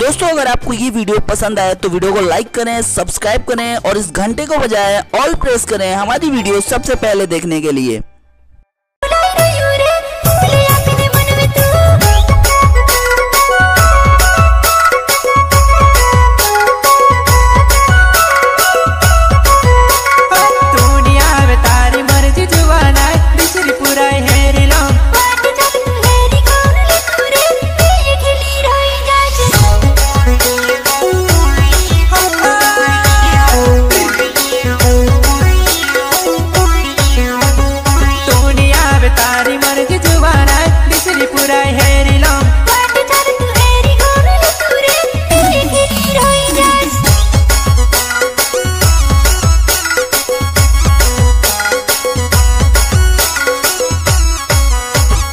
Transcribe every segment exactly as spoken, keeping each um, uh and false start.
दोस्तों अगर आपको ये वीडियो पसंद आए तो वीडियो को लाइक करें, सब्सक्राइब करें और इस घंटे को बजाय ऑल प्रेस करें हमारी वीडियो सबसे पहले देखने के लिए।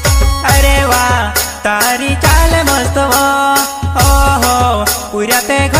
तारी चाल मस्त हो हो पूरा ते